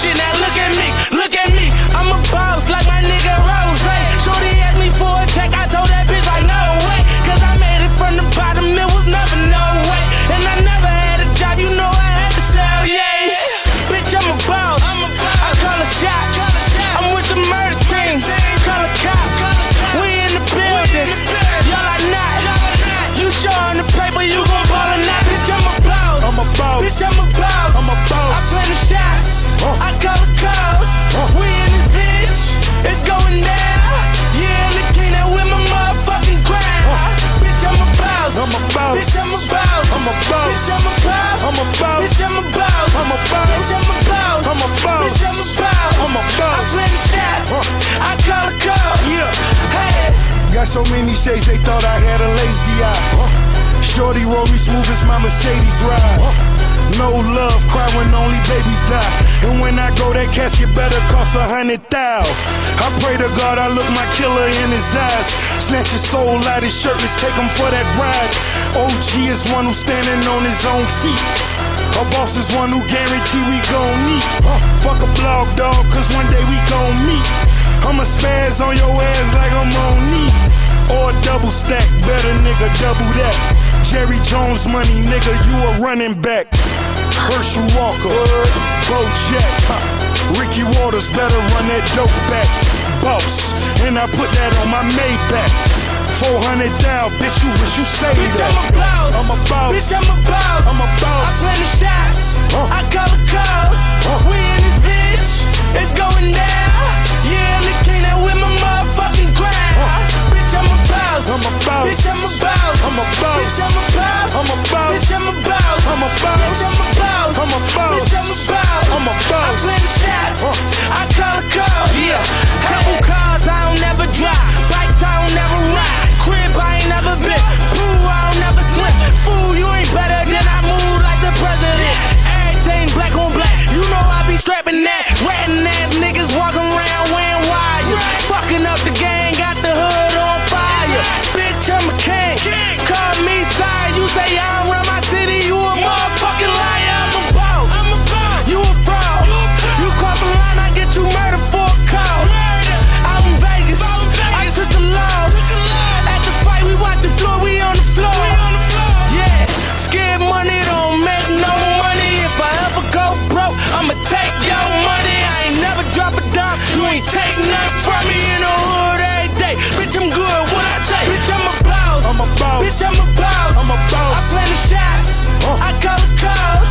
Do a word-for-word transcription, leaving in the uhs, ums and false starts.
shit. Now look at me, look at me. I'm a boss like my nigga Rose. Shorty asked me for a check, I told that bitch like no way. Cause I made it from the bottom, it was never no way. And I never had a job, you know I had to sell, yeah. Bitch, I'm a boss, I call a shot. I'm with the murder team, call a cop. We in the building, y'all are not. You showing the paper, you gon' ball or not. Bitch, I'm a boss, I'm a boss. Bitch, I'm a boss, I'm a boss. I play the shots, I call the calls. We in this bitch, it's going down. Yeah, look clean out with my motherfucking crown. Bitch, I'm a boss, I'm a boss. Bitch, I'm a boss, I'm a boss. Bitch, I'm a boss, I'm a boss. Bitch, I'm a boss, I'm a boss. Bitch, I'm a boss, I'm a boss. Bitch, I'm a boss, I'm a boss. I play the shots, I call the calls. Yeah. Hey. Got so many shades, they thought I had a lazy eye. Shorty roll me smooth as my Mercedes ride. No love, cry when only babies die. And when I go, that casket better cost a hundred thou. I pray to God I look my killer in his eyes. Snatch his soul out his shirt, let's take him for that ride. O G is one who's standing on his own feet. A boss is one who guarantee we gon' meet. Fuck a blog dog, cause one day we gon' meet. I'ma spaz on your ass like I'm on knee. Or a double stack, better nigga double that. Jerry Jones money, nigga, you a running back. Herschel Walker, Bo Jack, Ricky Waters, better run that dope back. Boss, and I put that on my Maybach. Four hundred thou, bitch, you wish you saved Bitch, that. I'm a boss, I'm a boss. Bitch, I'm a boss, I'm a boss. I play the shots, Uh. I call the calls. Uh. We in this bitch, it's going down. Yeah, look clean out with my motherfucking crown. Bitch, I'm a boss, I'm a boss. Bitch, I'm a boss, I'm a boss. Bitch, I'm a boss, I'm a boss. Bitch, I'm a boss, I'm a boss. Bitch, I'm a boss, I'm a boss. Bitch, I'm a boss, I'm a boss. I play the shots, Uh. I call the calls. Yeah, couple cars I don't never drive, bikes I don't never ride, crib I ain't never been, pool I don't never swim. Fool, you ain't better than I move like the president. Everything black on black, you know I be strapping that. Ratting ass niggas walking around wearing wires, fucking up the gang, got the hood on fire. Bitch, I'm a king, call me sire. You say I don't run my city, you a motherfucking liar. I'm a boss, I'm a boss. You a fraud, you cross the line, I get you murdered for a call. Out in Vegas, I took the laws. At the fight, we watching floor, we on the floor. Yeah, scared money don't make no money. If I ever go broke, I'ma take your money. I ain't never drop a dime, you ain't take nothing from me in the hood every day. Bitch, I'm good, what I say? Bitch, I'm a boss. I'm a boss. Bitch, I'm a boss. I'm a boss. I play the shots, Uh. I call the calls.